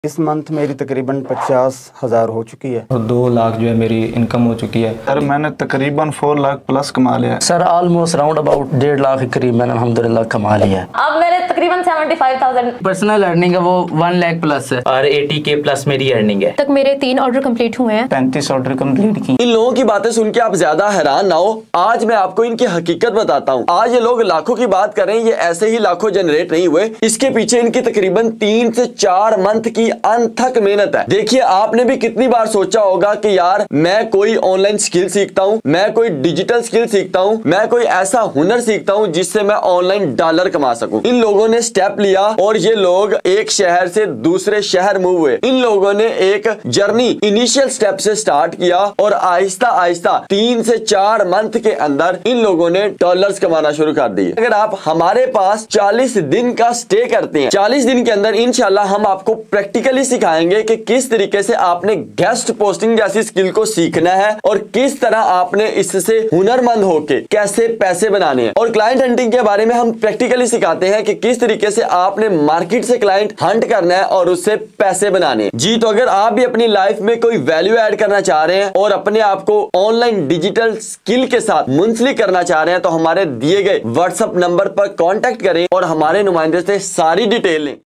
इस मंथ मेरी तकरीबन 50,000 हो चुकी है और 2 लाख जो है मेरी इनकम हो चुकी है। सर मैंने तकरीबन 4 लाख प्लस कमा लिया है। Sir almost round about 1.5 lakh के करीब मैंने अल्हम्दुलिल्लाह कमा लिया है। अब मेरे तकरीबन 75,000 पर्सनल अर्निंग है वो 1 लाख प्लस है और 80K प्लस मेरी अर्निंग है। तक मेरे 3 ऑर्डर कंप्लीट हुए हैं। 35 ऑर्डर कंप्लीट की। इन लोगों की बातें सुन के आप ज्यादा हैरान ना हो। आज मैं आपको इनकी हकीकत बताता हूँ। आज ये लोग लाखों की बात कर रहे हैं, ये ऐसे ही लाखों जनरेट नहीं हुए। इसके पीछे इनकी तकरीबन 3 से 4 मंथ की अनथक मेहनत है। देखिए आपने भी कितनी बार सोचा होगा कि यार मैं कोई ऑनलाइन स्किल सीखता हूँ, मैं कोई डिजिटल स्किल सीखता हूँ, मैं कोई ऐसा हुनर सीखता हूँ जिससे मैं ऑनलाइन डॉलर कमा सकूं। इन लोगों ने स्टेप लिया और ये लोग एक शहर से दूसरे शहर मूव हुए। इन लोगों ने एक जर्नी इनिशियल स्टेप से स्टार्ट किया और आहिस्ता आहिस्ता 3 से 4 मंथ के अंदर इन लोगों ने डॉलर्स कमाना शुरू कर दिए। अगर आप हमारे पास 40 दिन का स्टे करते हैं, 40 दिन के अंदर इंशाल्लाह हम आपको प्रैक्टिकली सिखाएंगे कि किस तरीके से आपने गेस्ट पोस्टिंग जैसी स्किल को सीखना है और किस तरह आपने इससे हुनरमंद होके कैसे पैसे बनाने हैं। और क्लाइंट हंटिंग के बारे में हम प्रैक्टिकली सिखाते हैं कि किस तरीके से आपने मार्केट से क्लाइंट हंट करना है और उससे पैसे बनाने हैं। जी तो अगर आप भी अपनी लाइफ में कोई वैल्यू ऐड करना चाह रहे हैं और अपने आप को ऑनलाइन डिजिटल स्किल के साथ मुंसलिक करना चाह रहे हैं तो हमारे दिए गए व्हाट्सएप नंबर पर कॉन्टेक्ट करें और हमारे नुमाइंदे से सारी डिटेल लें।